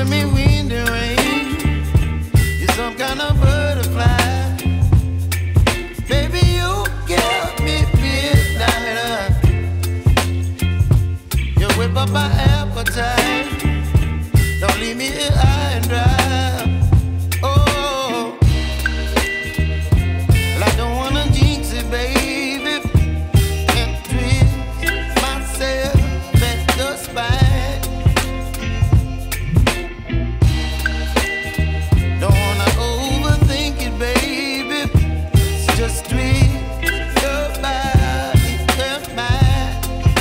giving me wind and rain. You're some kind of butterfly. Baby, you give me midnight. You whip up my appetite. Don't leave me here high and dry. Oh, well, I don't wanna jinx it, baby, and twist myself at the spine. Don't wanna overthink it, baby. It's just twist your body and mine.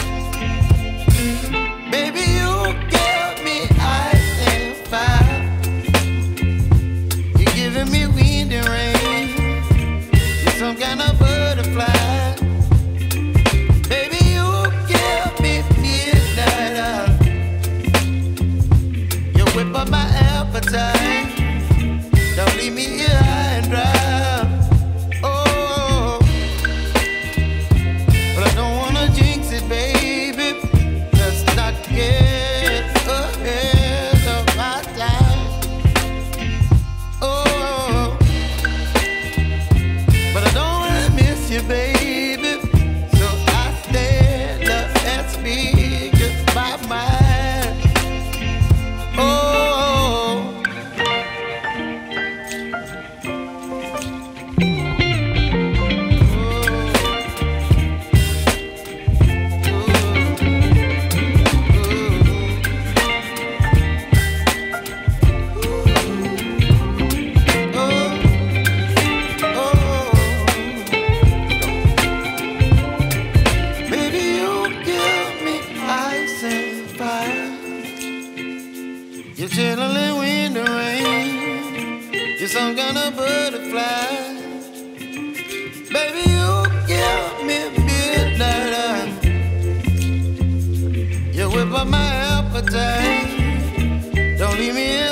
Baby, you give me ice and fire. You're giving me wind and rain. You're some kind of butterfly. Baby, you give me midnight. You whip up my appetite. Don't leave me here high and dry. Oh, but I don't wanna jinx it, baby. Let's not get ahead of my time. Oh, but I don't wanna miss you, baby. So I stand up and speak just my mind. Oh. You're chilling wind and rain. You're some kind of butterfly. Baby, you give me midnight. You whip up my appetite. Don't leave me